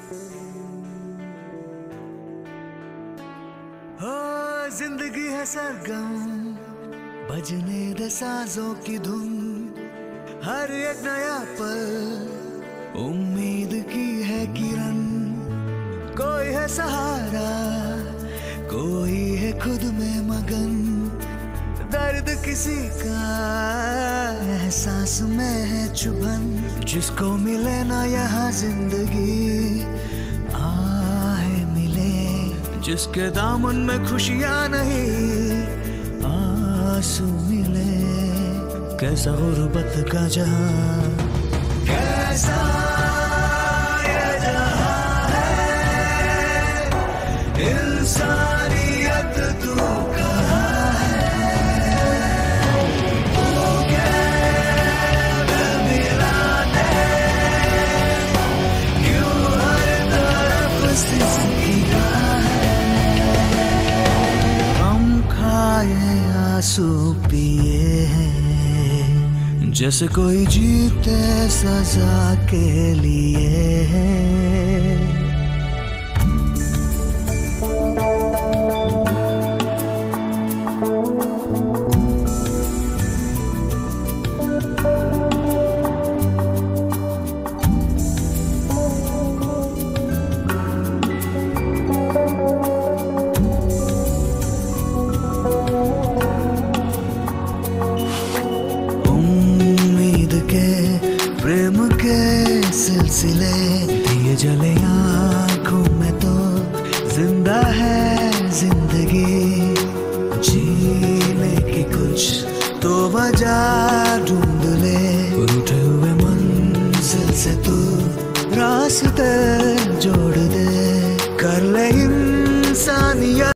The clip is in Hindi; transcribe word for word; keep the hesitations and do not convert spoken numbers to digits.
हो जिंदगी है सरगम, बजने दे साजों की धुन, हर एक नया पल उम्मीद की है किरण। कोई है सहारा, कोई है खुद में मगन, दर्द किसी का एहसास में है चुभन। जिसको मिले ना यहाँ जिंदगी आहे मिले, जिसके दामन में खुशियाँ नहीं आंसू मिले। कैसा गुर्बत का जहां, कैसा ये जहां है, इंसानियत तू कहाँ है। वो गैर मिलाने क्यों हर तरफ सिसकिया है। हम खाए आंसू पिए हैं, जैसे कोई जीते सजा के लिए है। प्रेम के सिलसिले दिए जले आँखों में तो जिंदा है जिंदगी। जीने की कुछ तो वजह ढूंढ ले, उठे हुए मंजिल से तू रास्ते जोड़ दे। कर ले इंसानियत